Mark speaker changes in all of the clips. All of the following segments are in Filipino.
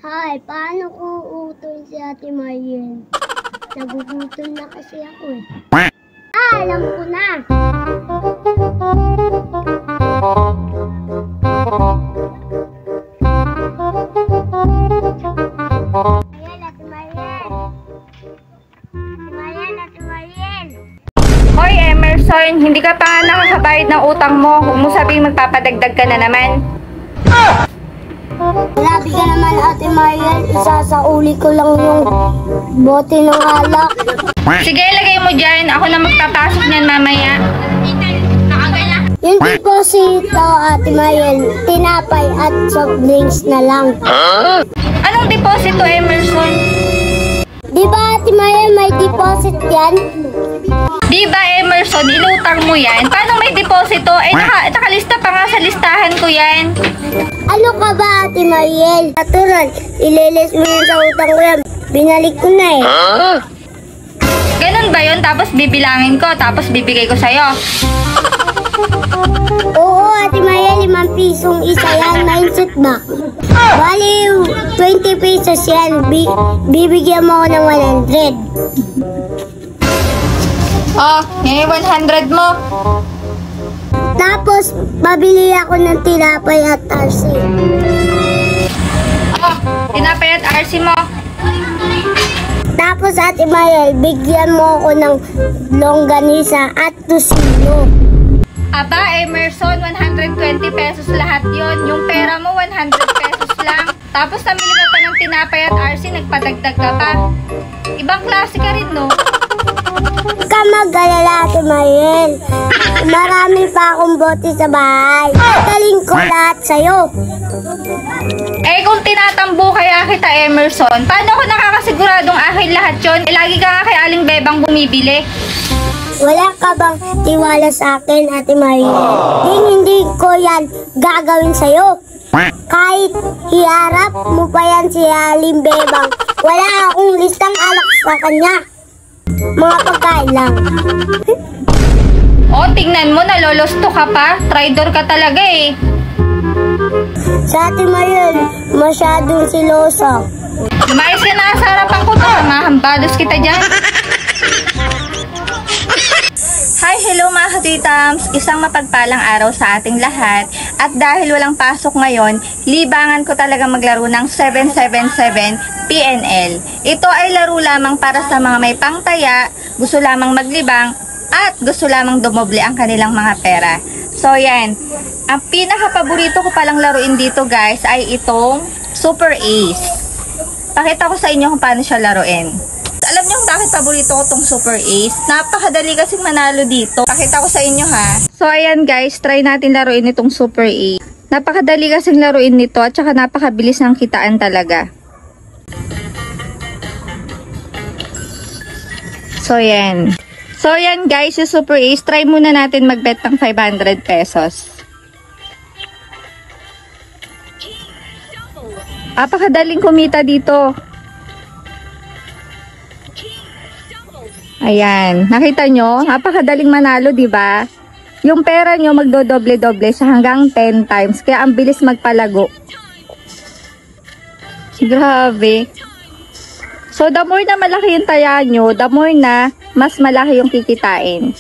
Speaker 1: Hi, paano ko utol si Ate Mariel? Nagugutol na kasi ako eh. Alam ko na! Ate Mariel! Ate Mariel!
Speaker 2: Hoy Emerson, hindi ka pa nga nakakabayad ng utang mo. Huwag mo sabihin magpapadagdag ka na naman.
Speaker 1: Grabe ka naman, Ate Mariel. Isasauli ko lang yung bote ng alak.
Speaker 2: Sige, lagay mo dyan. Ako na magpapasok niyan mamaya.
Speaker 1: Yung deposito, Ate Mariel, tinapay at soft drinks na lang.
Speaker 2: Anong deposito, Emerson?
Speaker 1: Di ba, Ate Mariel, may deposit yan?
Speaker 2: Di ba, Emerson, inutang mo yan? Paano may deposito? Nakalista pa nga sa listahan ko yan.
Speaker 1: Ano ka ba, Ate Mariel? Natural, ililis mo yun sa utang ko yan. Binalik ko na eh.
Speaker 2: Ganun ba yun? Tapos bibilangin ko, tapos bibigay ko sa'yo.
Speaker 1: Oo, Ate Mariel, 5 pisong isa yan. Mindset ba? Bali, 20 pesos yan. Bibigyan mo ako ng 100.
Speaker 2: Oh, yung 100 mo.
Speaker 1: Tapos, mabili ako ng tinapay at RC.
Speaker 2: Oh, tinapay at RC mo.
Speaker 1: Tapos, Ate Mariel, bigyan mo ako ng longganisa at tusino.
Speaker 2: Aba, Emerson, 120 pesos lahat yon. Yung pera mo, 100 pesos lang. Tapos, namili ka pa ng tinapay at RC, nagpadagdag ka pa. Ibang klase ka rin, no?
Speaker 1: Ka mag-alala, Ate Mariel. Marami pa akong bote sa bahay. Taling ko lahat sa'yo.
Speaker 2: Eh, kung tinatambo kaya kita, Emerson, paano ako nakakasiguradong akin lahat yon? Eh, lagi ka nga kay Aling Bebang bumibili.
Speaker 1: Wala ka bang tiwala sa akin, Ate Mariel? Hindi ko yan gagawin sa'yo. Kahit hiharap mo pa yan si Aling Bebang, wala akong listang alak sa kanya. Mga pagkain lang.
Speaker 2: O, tingnan mo, nalolosto ka pa. Traidor ka talaga eh.
Speaker 1: Sa Ate Mariel, masyadong siloso.
Speaker 2: Lumayas ka na sa harapan ko to. Mahambalos kita dyan. Hi, hello mga katitams! Isang mapagpalang araw sa ating lahat. At dahil walang pasok ngayon, libangan ko talaga maglaro ng 777 PNL. Ito ay laro lamang para sa mga may pangtaya, gusto lamang maglibang, at gusto lamang dumoble ang kanilang mga pera. So yan, ang pinaka-paborito ko palang laruin dito guys ay itong Super Ace. Pakita ko sa inyo kung paano siya laruin. Alam niyo kung bakit paborito ko tong Super Ace? Napakadali kasing manalo dito. Pakita ko sa inyo ha. So ayan guys, try natin laruin itong Super Ace. Napakadali kasing laruin nito at saka napakabilis ng kitaan talaga. So yan. So yan guys, yung Super Ace, try muna natin magbet ng 500 pesos. Napakadaling kumita dito. Ayan, nakita nyo? Napakadaling manalo, di ba? Yung pera nyo magdodoble-doble sa hanggang 10 times. Kaya ang bilis magpalago. Grabe. So, the more na malaki yung taya nyo, the more na mas malaki yung kikitain.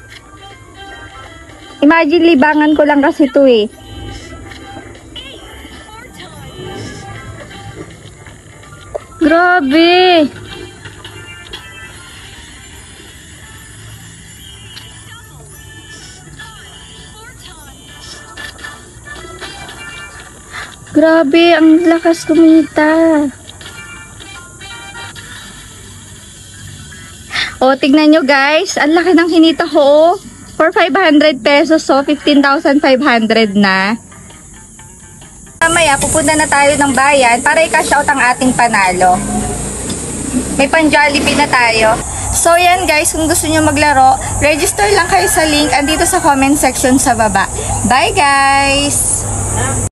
Speaker 2: Imagine, libangan ko lang kasi ito eh. Grabe! Grabe, ang lakas kumita. O, tignan nyo guys. Ang laki ng hinita ko. For 500 pesos, so 15,500 na. Mamaya, pupunta na tayo ng bayan para i-cash out ang ating panalo. May pan-Jollibee na tayo. So, yan guys. Kung gusto nyo maglaro, register lang kayo sa link andito sa comment section sa baba. Bye guys!